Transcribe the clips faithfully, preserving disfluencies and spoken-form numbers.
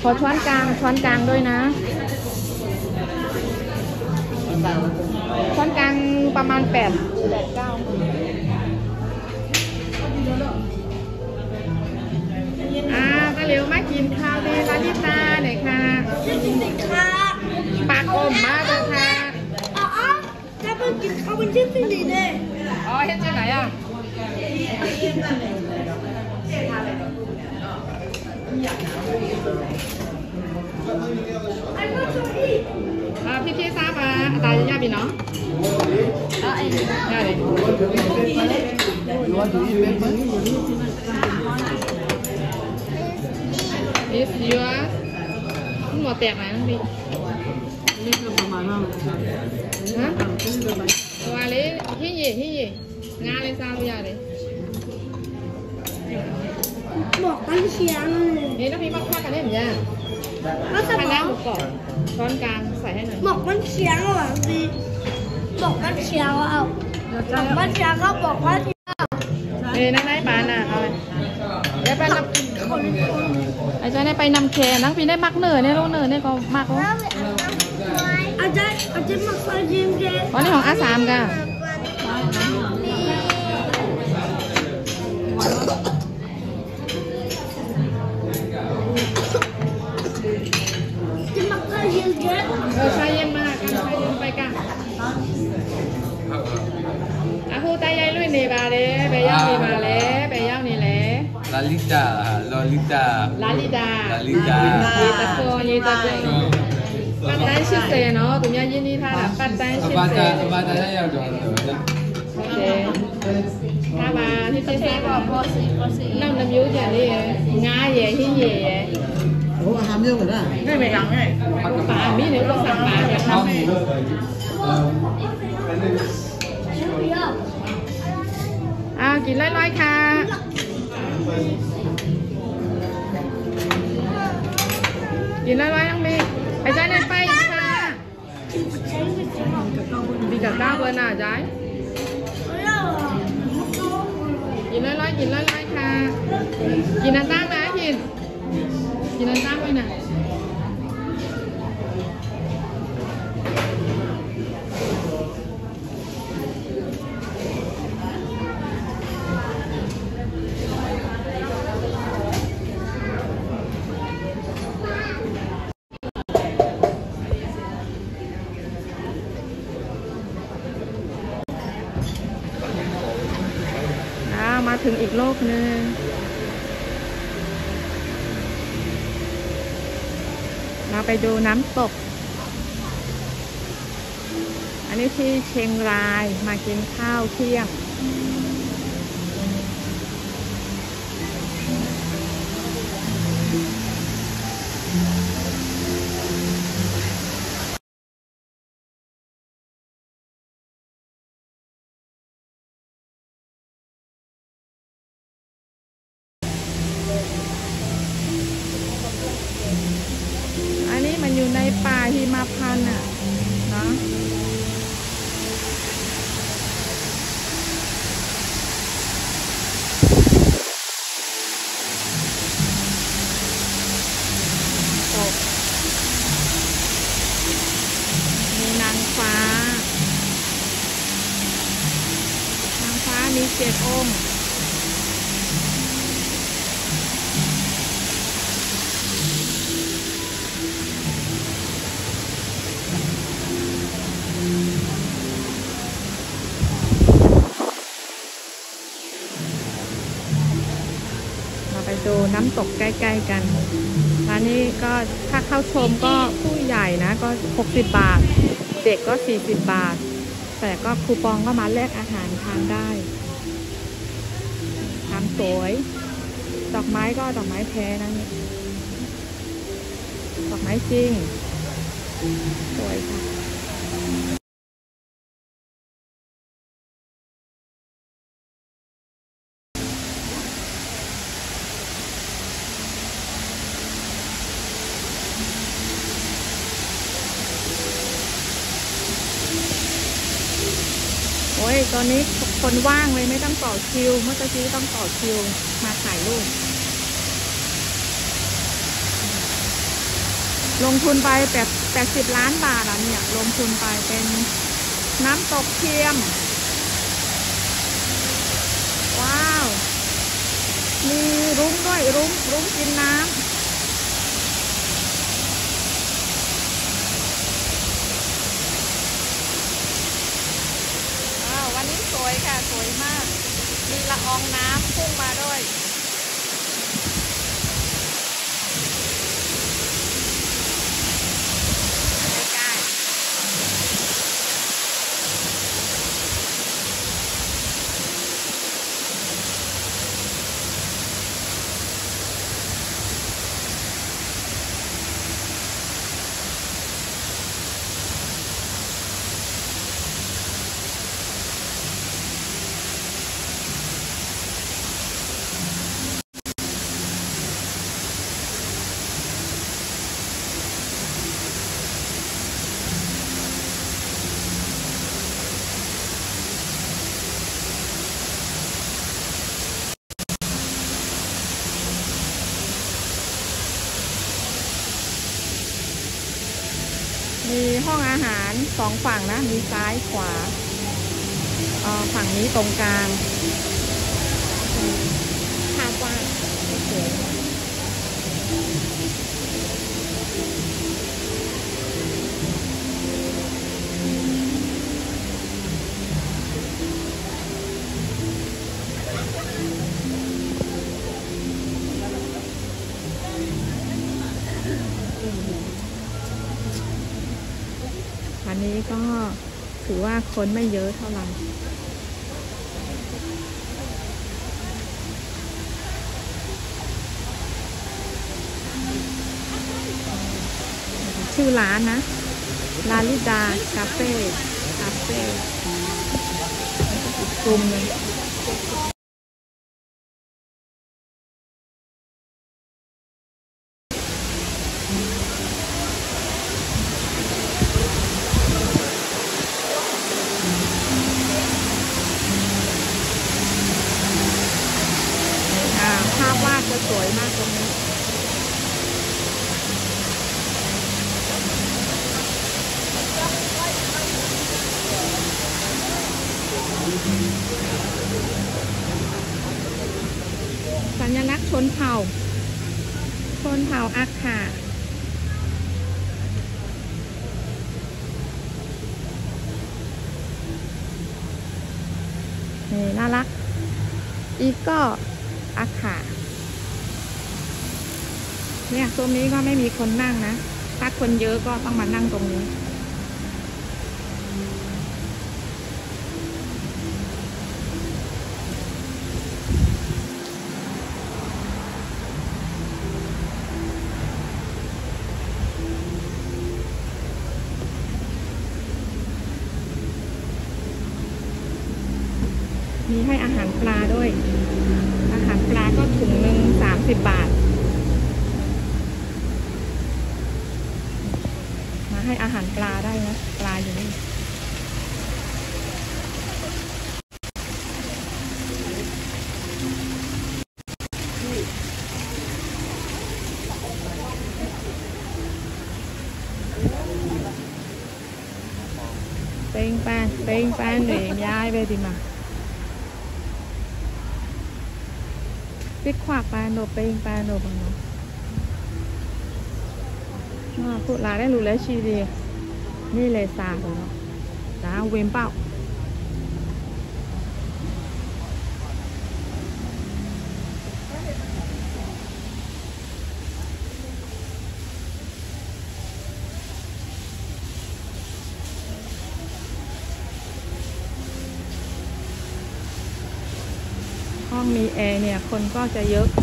ขอช้อนกลางช้อนกลางด้วยนะช้อนกลางประมาณแปดแปดเก้าอ่าตาเหลียวมากินข้าวดีลาลิตาหน่อยค่ะกินค่ะปากอมมากเลยค่ะอ๋อถ้าเพิ่งกินข้าวมันชื่อสิ่งดีเลยอ๋อเห็นที่ไหนอ่ะอ่าพี่พี่ทราบมาตายยาบีเนาะอ๋อไอ้ได้เลยนี่สิวะคุณหมอแตกไหนน้องพี่นี่คือประมาณนั้นฮะตัวเล็กที่ยี่ที่ยี่งานเลยซาลุยาเลยบอกตั้งเชียงนี่น้องพี่มาฆ่ากันได้เหมือนกันคณะหมูกรอบช้อนกลางใส่ให้หน่อยบอกมันเชียงอ่ะพี่บอกมันเชียงอ่ะบอกมันเชียงเขาบอกว่าเชียงเอ้ยนั่งได้ปาน่ะเอาเลยเดี๋ยวไปนำไอ้เจ้าเนี่ยไปนำแคนนั่งพี่ได้มักเนอเนี่ยรู้เนอเนี่ยก็มักแล้วอาจารย์อาจารย์มักซอยจิมเจวันนี้ของอาสามกันเออชาเย็นมากกันชาเย็นไปกันอาคูตายายลุยนี่บาเลยไปย่างนี่บาเลยไปย่างนี่แหละลาลิตาลาลิตาลาลิตาลาลิตายีตะโกยีตะโกปัตตันชิเซเนาะตุ่มยายินนี่ท่าละปัตตันชิเซปัตตันปัตตันได้ยังตัวนั้นโอเคถ้ามาที่เซ่ก็พอสิพอสิน้ำน้ำยูอย่างนี้ง่ายเย่ที่เย่โอ้ทำเยอะกว่านั้นไม่ไม่ยังไงปลามีเนี่ยก็สั่งปลาเนี่ยทำให้อ้าวกินร้อยๆค่ะกินร้อยๆน้องมีไอ้ใจเนี่ยไปค่ะดีกับก้าวเบอร์หน้าใจกินร้อยๆกินร้อยๆค่ะกินน้ำตาลนะกินกินน้ำตาลไว้นะมาถึงอีกโลกหนึ่งเราไปดูน้ำตกอันนี้ที่เชียงรายมากินข้าวเที่ยงอันนี้มันอยู่ในป่าหิมพานต์อ่ะเนาะมีนางฟ้านางฟ้ามีเจ็ดองค์ไปดูน้ำตกใกล้ๆกันร้านนี้ก็ถ้าเข้าชมก็ผู้ใหญ่นะก็หกสิบบาทเด็กก็สี่สิบบาทแต่ก็คูปองก็มาแลกอาหารทานได้ทำสวยดอกไม้ก็ดอกไม้แท้นะเนี่ยดอกไม้จริงสวยค่ะโอ้ยตอนนี้คนว่างเลยไม่ต้องต่อคิวเมื่อกี้ต้องต่อคิวมาถ่ายรูปลงทุนไปแปดแปดสิบล้านบาทอ่ะเนี่ยลงทุนไปเป็นน้ำตกเทียมว้าวมีรุ้งด้วยรุ้งรุ้งกินน้ำว้าววันนี้สวยค่ะสวยมากมีละอองน้ำพุ่งมาด้วยมีห้องอาหารสองฝั่งนะมีซ้ายขวาเอ่อฝั่งนี้ตรงกลางภาพกว้างสวยอันนี้ก็ถือว่าคนไม่เยอะเท่าไหร่ชื่อร้านนะลาลิดาคาเฟ่คาเฟ่อีกกลุ่มหนึ่งภาพวาดจะสวยมากตรงนี้สัญลักษณ์ชนเผ่าชนเผ่าอาคานี่น่ารักอีกก็อาคาเนี่ยตรงนี้ก็ไม่มีคนนั่งนะถ้าคนเยอะก็ต้องมานั่งตรงนี้มีให้อาหารปลาด้วยอาหารปลาก็ถุงหนึ่งสามสิบบาทมาให้อาหารปลาได้นะปลาอยู่นี่เป็นแป้นเป็นแป้นหนึ่งย้ายไปดิมาbiết khoạc ba nộp bên ba nộp bằng nó phụ lá đấy lù lấy chi gìนี่เลยสาของnó đã quên bao ห้องมีแอร์เนี่ยคนก็จะเยอะ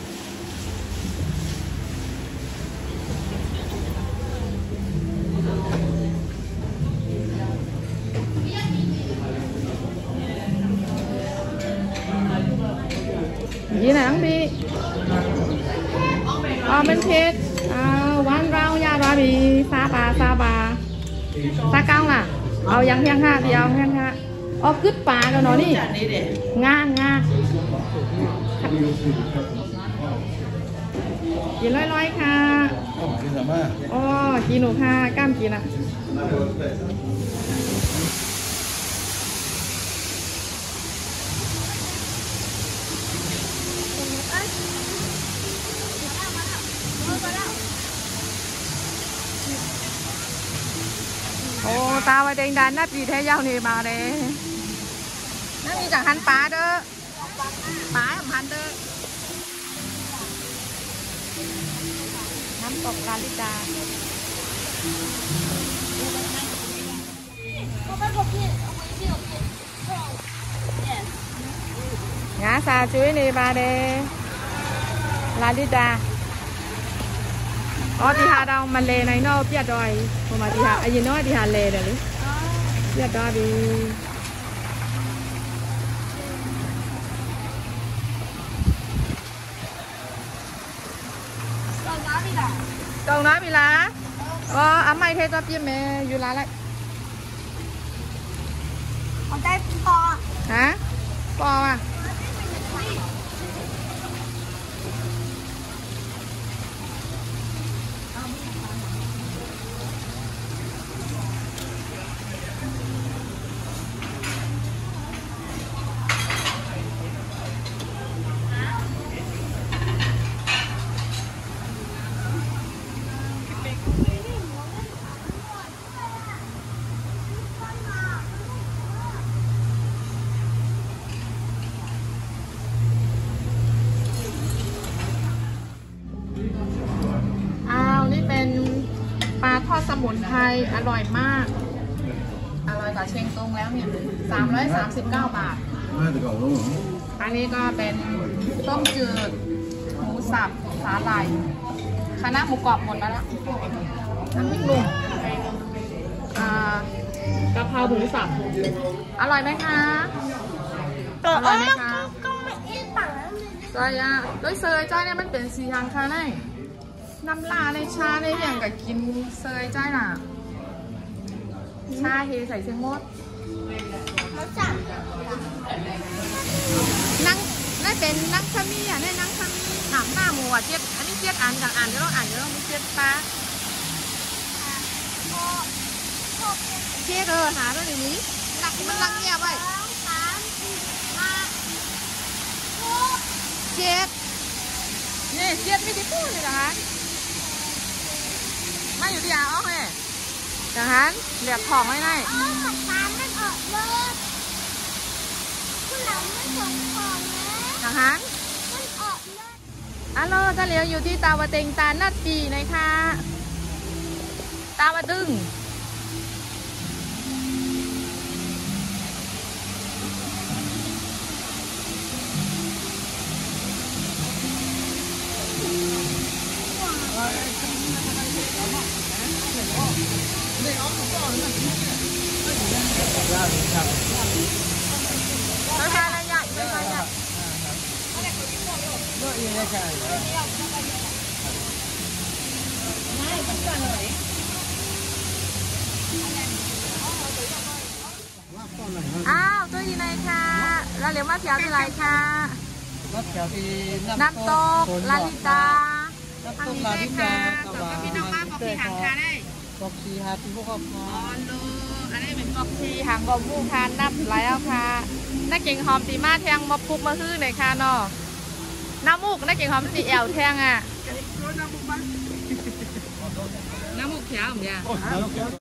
ยี่ไหนต้องพี่อ๋อเป็นเพชรอ่าวันเรายาบาบีซาบาซาบาซาเก้าล่ะเอายังเพียงห้าเดียวเพียงห้าอ๋อกึดปลากันเนาะนี่ง่าง่ากินลอยๆค่ะกินหรือไม่อ๋อกินหนูค่ะกล้ามกินอ่ะโอ้ตาไว้แดงดันนับดีแท้ยาวนี่มาเลยนั่นมีจากหันปลาเด้อปลาทำหันเด้อน้ำตกลาลิดางาซาจุ้ยนี่มาเด้ลาลิดาอ๋อที่หาดาวมันเลในนอกเปียดอยผมมาที่หาอายุน้อยที่หาเลเดี๋ยวนี้เปียดอยดีตรงน้อยมีละอ๋ออ้ำไม่เทตัวพี่แม่อยู่ละละเขาได้ปอฮะปออ่ะปลาทอดสมุนไพรอร่อยมากอร่อยกว่าเชียงตุงแล้วเนี่ยสามร้อยสามสิบเก้าบาทอันนี้ก็เป็นต้มจืดหมูสับสาหร่ายคณะหมูกรอบหมดแล้วน้ำพริกหนุ่มกะเพราหมูสับอร่อยไหมคะอร่อยไหมคะใช่อะด้วยเซยจ้าเนี่ยมันเป็นสีทางค่ะในน้ำลาในชาในอย่างกับกินเซยจ้าน่ะชาเฮใส่เซงมดนั่งได้เป็นนักขมีอ่ะได้นักขมีหนามหน้าหมูอ่ะเจี๊ยบอันนี้เจี๊ยบอ่านจากอ่านเดี๋ยวเราอ่านเดี๋ยวเราไม่เจี๊ยบปลาเจี๊ยบเออหาตัวนี้หลักมันลังเงียบไว้เจี๊ยบนี่เจี๊ยบไม่ได้พูดเลยนะคะมาอยู่ที่ยาอ้อเลยจังหันเหลียบของไม่ได้อ๋อขัดตามนั่นออกเลยคุณเราไม่ส่งของนะจังหันมันออกเลยอัลโหลตาเหลียวอยู่ที่ตาวะเต็งตานัดปีนะคะตาวะดึงไม่ใช่อะไรใหญ่ไม่ใช่ใหญ่ก็ยังไม่ใช่อ้าวตัวยีไหนคะเราเรียกว่าแถวที่ไรคะน้ำตกลาลิตาน้ำตกลาลิตาสำหรับพี่น้องบ้านบอกพี่หางคาได้บอกชีฮาพี่พวกเขาอ๋อลูอันนี้เป็นบอกชีหางกบผู้คานนับไหลแล้วค่ะนักเก่งหอมตีมาแทงมาปุกมาฮื้อเลยค่ะเนาะน้ำมูกนักเก่งหอมตีแอวแทงอ่ะน้ำมูกแถวอย่าง